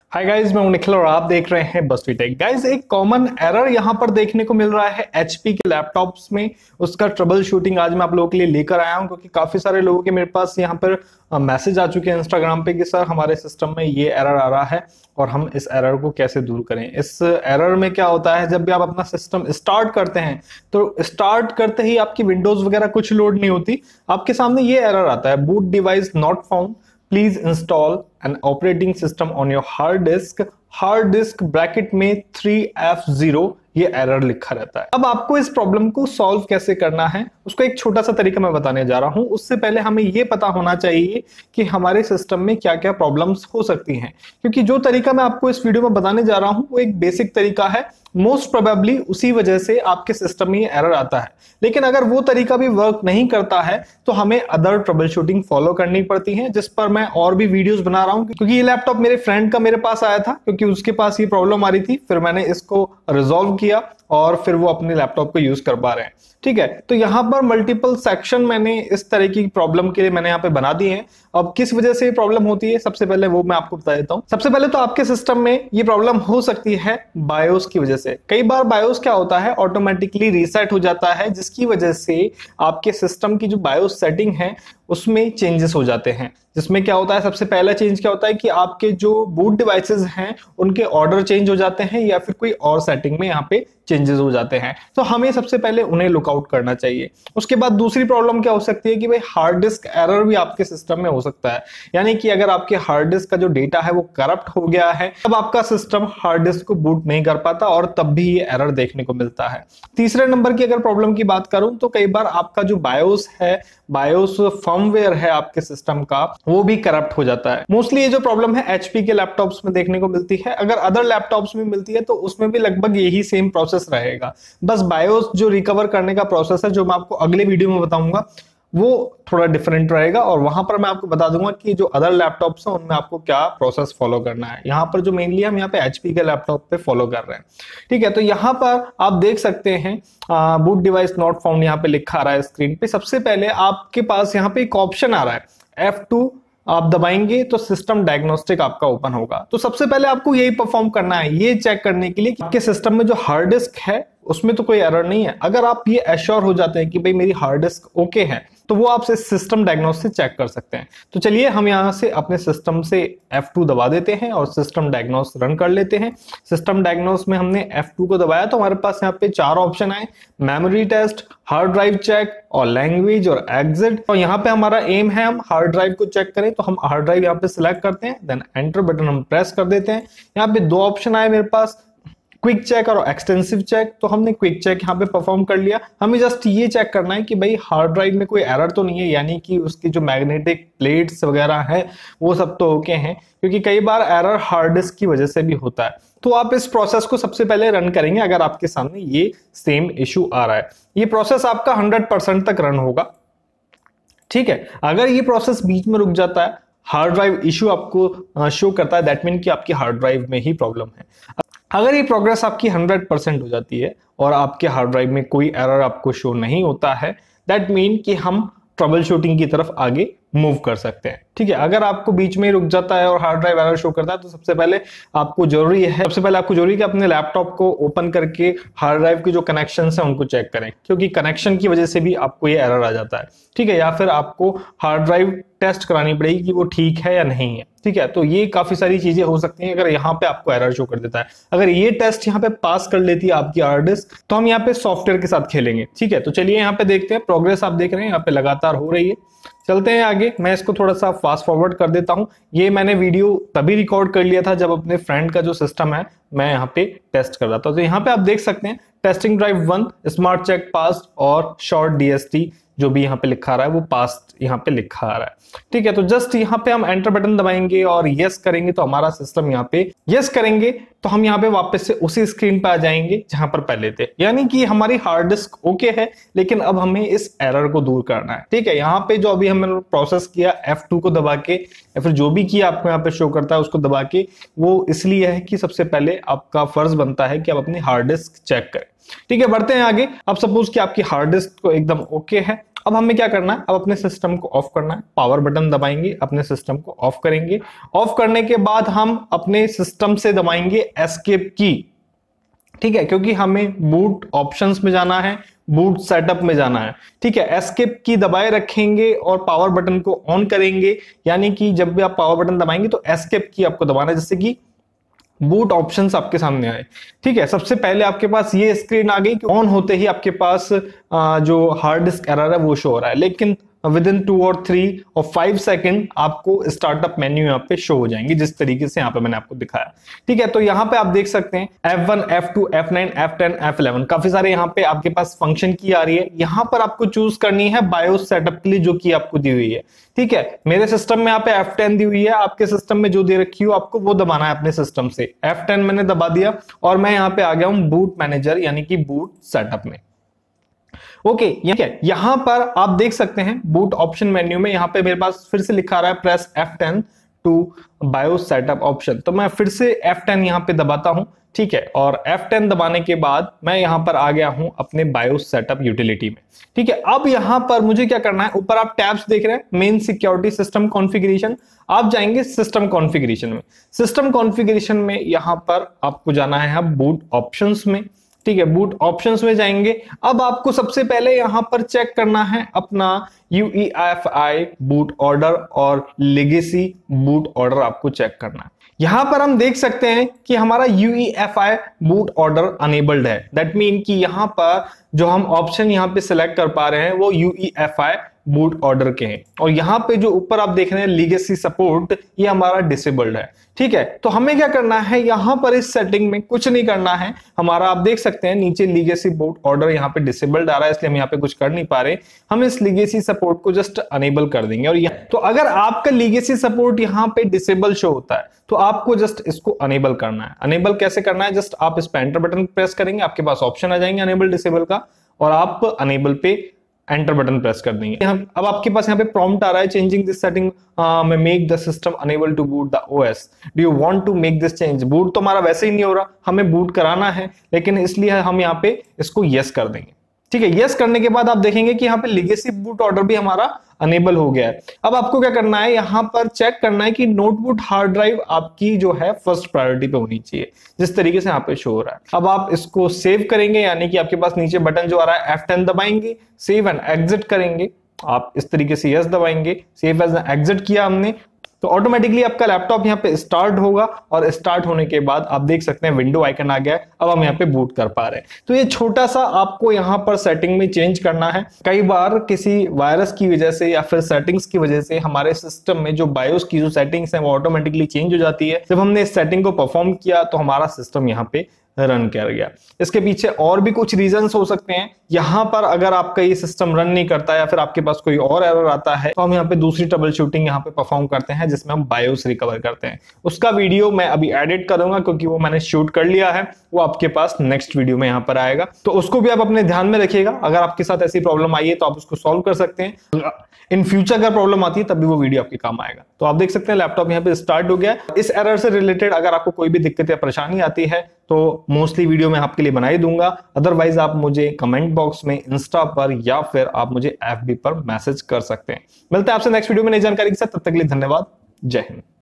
Hi guys, मैं हूं निखिल और आप देख रहे हैं बस टेक। गाइस, एक कॉमन एरर यहां पर देखने को मिल रहा है एचपी के लैपटॉप्स में। उसका ट्रबल शूटिंग आज मैं आप लोगों के लिए लेकर आया हूं, क्योंकि काफी सारे लोगों के मेरे पास यहां पर मैसेज आ चुके हैं इंस्टाग्राम पे कि सर हमारे सिस्टम में ये एरर आ रहा है और हम इस एरर को कैसे दूर करें। इस एरर में क्या होता है, जब भी आप अपना सिस्टम स्टार्ट करते हैं तो स्टार्ट करते ही आपकी विंडोज वगैरह कुछ लोड नहीं होती, आपके सामने ये एरर आता है, boot device not found, please install an operating system on your hard disk bracket में 3F0 ये एरर लिखा रहता है। अब आपको इस प्रॉब्लम को सॉल्व कैसे करना है उसका एक छोटा सा तरीका मैं बताने जा रहा हूं। उससे पहले हमें ये पता होना चाहिए कि हमारे सिस्टम में क्या क्या प्रॉब्लम्स हो सकती हैं, क्योंकि जो तरीका मैं आपको इस वीडियो में बताने जा रहा हूं वो एक बेसिक तरीका है। मोस्ट प्रोबेबली उसी वजह से आपके सिस्टम में ये एरर आता है, लेकिन अगर वो तरीका भी वर्क नहीं करता है तो हमें अदर ट्रबल शूटिंग फॉलो करनी पड़ती है, जिस पर मैं और भी वीडियोस बना रहा हूं। क्योंकि ये लैपटॉप मेरे फ्रेंड का मेरे पास आया था, क्योंकि उसके पास ये प्रॉब्लम आ रही थी, फिर मैंने इसको रिजॉल्व किया और फिर वो अपने लैपटॉप को यूज कर पा रहे हैं। ठीक है, तो यहाँ पर मल्टीपल सेक्शन मैंने इस तरह की प्रॉब्लम के लिए मैंने यहाँ पे बना दिए हैं। अब किस वजह से ये प्रॉब्लम होती है सबसे पहले वो मैं आपको बता देता हूँ। सबसे पहले तो आपके सिस्टम में ये प्रॉब्लम हो सकती है बायोस की वजह से। कई बार बायोस क्या होता है, ऑटोमेटिकली रीसेट हो जाता है, जिसकी वजह से आपके सिस्टम की जो बायोस सेटिंग है उसमें चेंजेस हो जाते हैं। जिसमें क्या होता है, सबसे पहला चेंज क्या होता है कि आपके जो बूट डिवाइसेस हैं उनके ऑर्डर चेंज हो जाते हैं, या फिर कोई और सेटिंग में यहाँ पे चेंजेस हो जाते हैं। तो हमें सबसे पहले उन्हें लुकआउट करना चाहिए। उसके बाद दूसरी प्रॉब्लम क्या हो सकती है कि भाई हार्ड डिस्क एरर भी आपके सिस्टम में हो सकता है। यानी कि अगर आपके हार्ड डिस्क का जो डेटा है वो करप्ट हो गया है, तब आपका सिस्टम हार्ड डिस्क को बूट नहीं कर पाता और तब भी ये एरर देखने को मिलता है। तीसरे नंबर की अगर प्रॉब्लम की बात करूं तो कई बार आपका जो बायोस है, बायोस फर्मवेयर है आपके सिस्टम का, वो भी करप्ट हो जाता है। मोस्टली ये जो प्रॉब्लम है एचपी के लैपटॉप्स में देखने को मिलती है। अगर अदर लैपटॉप्स में मिलती है तो उसमें भी लगभग यही सेम प्रोसेस रहेगा। बस बायोस जो रिकवर करने का प्रोसेस है, जो मैं आपको अगले वीडियो में बताऊंगा, वो थोड़ा डिफरेंट रहेगा और वहां पर मैं आपको बता दूंगा कि जो अदर लैपटॉप्स हैं उनमें आपको क्या प्रोसेस फॉलो करना है। यहाँ पर जो मेनली हम यहाँ पे एचपी के लैपटॉप पे फॉलो कर रहे हैं। ठीक है, तो यहाँ पर आप देख सकते हैं बूट डिवाइस नॉट फाउंड यहाँ पे लिखा आ रहा है स्क्रीन पे। सबसे पहले आपके पास यहाँ पे एक ऑप्शन आ रहा है F2, आप दबाएंगे तो सिस्टम डायग्नोस्टिक आपका ओपन होगा। तो सबसे पहले आपको यही परफॉर्म करना है, ये चेक करने के लिए कि आपके सिस्टम में जो हार्ड डिस्क है उसमें तो कोई एरर नहीं है। अगर आप ये एश्योर हो जाते हैं कि भाई मेरी हार्ड डिस्क ओके है, तो वो आपसे सिस्टम डायग्नोस से चेक कर सकते हैं। तो चलिए हम यहां से अपने सिस्टम से F2 दबा देते हैं और सिस्टम डायग्नोस रन कर लेते हैं। सिस्टम डायग्नोस में हमने F2 को दबाया तो हमारे पास यहाँ पे 4 ऑप्शन आए, memory test, hard drive check और लैंग्वेज और एग्जिट। और यहाँ पे हमारा एम है हम हार्ड ड्राइव को चेक करें, तो हम हार्ड ड्राइव यहाँ पे सिलेक्ट करते हैं, देन एंटर बटन हम प्रेस कर देते हैं। यहाँ पे 2 ऑप्शन आए मेरे पास, क्विक चेक और एक्सटेंसिव चेक। तो हमने क्विक चेक यहाँ पे परफॉर्म कर लिया। हमें जस्ट ये चेक करना है कि भाई हार्ड ड्राइव में कोई एरर तो नहीं है, यानी कि उसकी जो मैग्नेटिक प्लेट्स वगैरह है वो सब तो ओके हैं, क्योंकि कई बार एरर हार्ड डिस्क की वजह से भी होता है। तो आप इस प्रोसेस को सबसे पहले रन करेंगे अगर आपके सामने ये सेम इशू आ रहा है। ये प्रोसेस आपका 100% तक रन होगा। ठीक है, अगर ये प्रोसेस बीच में रुक जाता है, हार्ड ड्राइव इशू आपको शो करता है, दैट मीन कि आपकी हार्ड ड्राइव में ही प्रॉब्लम है। अगर ये प्रोग्रेस आपकी 100% हो जाती है और आपके हार्ड ड्राइव में कोई एरर आपको शो नहीं होता है, दैट मीन कि हम ट्रबल शूटिंग की तरफ आगे मूव कर सकते हैं। ठीक है, अगर आपको बीच में रुक जाता है और हार्ड ड्राइव एरर शो करता है तो सबसे पहले आपको जरूरी है कि अपने लैपटॉप को ओपन करके हार्ड ड्राइव के जो कनेक्शन है उनको चेक करें, क्योंकि कनेक्शन की वजह से भी आपको ये एरर आ जाता है। ठीक है, या फिर आपको हार्ड ड्राइव टेस्ट करानी पड़ेगी कि वो ठीक है या नहीं है। ठीक है, तो ये काफी सारी चीजें हो सकती हैं अगर यहाँ पे आपको एरर शो कर देता है। अगर ये टेस्ट यहाँ पे पास कर लेती है आपकी हार्ड डिस्क, तो हम यहाँ पे सॉफ्टवेयर के साथ खेलेंगे। ठीक है, तो चलिए यहाँ पे देखते हैं, प्रोग्रेस आप देख रहे हैं यहाँ पे लगातार हो रही है। चलते हैं आगे, मैं इसको थोड़ा सा फास्ट फॉरवर्ड कर देता हूं। ये मैंने वीडियो तभी रिकॉर्ड कर लिया था जब अपने फ्रेंड का जो सिस्टम है मैं यहाँ पे टेस्ट कर रहा था। तो यहाँ पे आप देख सकते हैं testing drive 1, smart check pass और शॉर्ट डीएसटी जो भी यहाँ पे लिखा आ रहा है वो पास यहाँ पे लिखा आ रहा है। ठीक है, तो जस्ट यहाँ पे हम एंटर बटन दबाएंगे और यस करेंगे तो हमारा सिस्टम यहाँ पे यस करेंगे तो हम यहाँ पे वापस से उसी स्क्रीन पे आ जाएंगे जहां पर पहले थे, यानी कि हमारी हार्ड डिस्क ओके है, लेकिन अब हमें इस एरर को दूर करना है। ठीक है, यहाँ पे जो अभी हमने प्रोसेस किया F2 को दबा के या फिर जो भी किया आपको यहाँ पे शो करता है उसको दबा के, वो इसलिए है कि सबसे पहले आपका फर्ज बनता है कि आप अपनी हार्ड डिस्क चेक करें। ठीक है, बढ़ते हैं आगे। अब सपोज कि आपकी हार्ड डिस्क को एकदम ओके है अब हमें क्या करना है, अब अपने सिस्टम को ऑफ करना है, पावर बटन दबाएंगे, अपने सिस्टम को ऑफ करेंगे। ऑफ करने के बाद हम अपने सिस्टम से दबाएंगे एस्केप की, ठीक है, क्योंकि हमें बूट ऑप्शंस में जाना है, बूट सेटअप में जाना है, ठीक है। एस्केप की दबाए रखेंगे और पावर बटन को ऑन करेंगे, यानी कि जब भी आप पावर बटन दबाएंगे तो एस्केप की आपको दबाना है, जिससे कि बूट ऑप्शंस आपके सामने आए, ठीक है। सबसे पहले आपके पास ये स्क्रीन आ गई कि ऑन होते ही आपके पास जो हार्ड डिस्क एरर है वो शो हो रहा है, लेकिन विद इन 2 और 3 और 5 सेकंड आपको स्टार्टअप मेन्यू यहाँ पे शो हो जाएंगे, जिस तरीके से यहाँ पे मैंने आपको दिखाया, ठीक है। तो यहाँ पे आप देख सकते हैं F1, F2, F9, F10, F11 काफी सारे यहाँ पे आपके पास फंक्शन की आ रही है। यहाँ पर आपको चूज करनी है बायोस सेटअप के लिए जो कि आपको दी हुई है, ठीक है। मेरे सिस्टम में यहाँ पे F10 दी हुई है, आपके सिस्टम में जो दे रखी हो आपको वो दबाना है अपने सिस्टम से। F10 मैंने दबा दिया और मैं यहाँ पे आ गया हूं बूट मैनेजर यानी कि बूट सेटअप में। ओके, यहां पर आप देख सकते हैं बूट ऑप्शन मेन्यू में यहां पे मेरे पास फिर से लिखा रहा है press F10 to BIOS setup option, तो मैं फिर से F10 यहां पे दबाता हूं, ठीक है। और F10 दबाने के बाद मैं यहां पर आ गया हूं अपने बायोस सेटअप यूटिलिटी में, ठीक है। अब यहां पर मुझे क्या करना है, ऊपर आप टैब्स देख रहे हैं, मेन सिक्योरिटी सिस्टम कॉन्फ़िगरेशन, आप जाएंगे सिस्टम कॉन्फ़िगरेशन में। सिस्टम कॉन्फ़िगरेशन में यहां पर आपको जाना है बूट ऑप्शंस में, ठीक है। बूट ऑप्शंस में जाएंगे। अब आपको सबसे पहले यहां पर चेक करना है अपना UEFI बूट ऑर्डर और लेगेसी बूट ऑर्डर आपको चेक करना है। यहां पर हम देख सकते हैं कि हमारा UEFI बूट ऑर्डर अनेबल्ड है, दैट मीन कि यहां पर जो हम ऑप्शन यहां पे सिलेक्ट कर पा रहे हैं वो UEFI बूट ऑर्डर के हैं, और यहां पे जो ऊपर आप देख रहे हैं लीगेसी सपोर्ट, ये हमारा डिसेबल्ड है, ठीक है। तो हमें क्या करना है, यहां पर इस सेटिंग में कुछ नहीं करना है हमारा, आप देख सकते हैं नीचे लीगेसी बूट ऑर्डर यहां पे डिसेबल्ड आ रहा है, इसलिए हम यहां पे कुछ कर नहीं पा रहे। हम इस लीगेसी सपोर्ट को जस्ट अनेबल कर देंगे, और तो अगर आपका लीगेसी सपोर्ट यहां पे डिसेबल शो होता है तो आपको जस्ट इसको अनेबल करना है। अनेबल कैसे करना है, जस्ट आप इस पे एंटर बटन प्रेस करेंगे, आपके पास ऑप्शन आ जाएंगे अनेबल डिसेबल का, और आप अनेबल पे एंटर बटन प्रेस कर देंगे। अब आपके पास यहाँ पे प्रॉम्प्ट आ रहा है चेंजिंग दिस सेटिंग में make the system enable to boot the OS, do you want to make this change. Boot तो हमारा वैसे ही नहीं हो रहा, हमें बूट कराना है, लेकिन इसलिए हम यहाँ पे इसको यस कर देंगे, ठीक है। यस करने के बाद आप देखेंगे कि यहाँ पे लीगेसी बूट ऑर्डर भी हमारा अनेबल हो गया है। अब आपको क्या करना है, यहाँ पर चेक करना है कि नोटबुक हार्ड ड्राइव आपकी जो है फर्स्ट प्रायोरिटी पे होनी चाहिए, जिस तरीके से यहाँ पे शो हो रहा है। अब आप इसको सेव करेंगे, यानी कि आपके पास नीचे बटन जो आ रहा है F10 दबाएंगे, सेव एंड एग्जिट करेंगे। आप इस तरीके से यस दबाएंगे, सेव एज एग्जिट किया हमने, तो ऑटोमेटिकली आपका लैपटॉप यहाँ पे स्टार्ट होगा, और स्टार्ट होने के बाद आप देख सकते हैं विंडो आइकन आ गया है। अब हम यहाँ पे बूट कर पा रहे हैं। तो ये छोटा सा आपको यहाँ पर सेटिंग में चेंज करना है। कई बार किसी वायरस की वजह से या फिर सेटिंग्स की वजह से हमारे सिस्टम में जो बायोस की जो सेटिंग्स है वो ऑटोमेटिकली चेंज हो जाती है। जब हमने इस सेटिंग को परफॉर्म किया तो हमारा सिस्टम यहाँ पे रन कर गया। इसके पीछे और भी कुछ रीजंस हो सकते हैं। यहां पर अगर आपका ये सिस्टम रन नहीं करता या फिर आपके पास कोई और एरर आता है तो हम यहाँ पे दूसरी ट्रबल शूटिंग यहाँ पे परफॉर्म करते हैं, जिसमें हम बायोस रिकवर करते हैं। उसका वीडियो मैं अभी एडिट करूंगा क्योंकि वो मैंने शूट कर लिया है, वो आपके पास नेक्स्ट वीडियो में यहाँ पर आएगा, तो उसको भी आप अपने ध्यान में रखिएगा। अगर आपके साथ ऐसी प्रॉब्लम आई है तो आप उसको सॉल्व कर सकते हैं। इन फ्यूचर अगर प्रॉब्लम आती है तब भी वो वीडियो आपके काम आएगा। तो आप देख सकते हैं लैपटॉप यहाँ पे स्टार्ट हो गया। इस एरर से रिलेटेड अगर आपको कोई भी दिक्कत या परेशानी आती है तो मोस्टली वीडियो मैं आपके लिए बना ही दूंगा। अदरवाइज आप मुझे कमेंट बॉक्स में, इंस्टा पर या फिर आप मुझे FB पर मैसेज कर सकते हैं। मिलते हैं आपसे नेक्स्ट वीडियो में नई जानकारी के साथ, तब तक के लिए धन्यवाद। जय हिंद।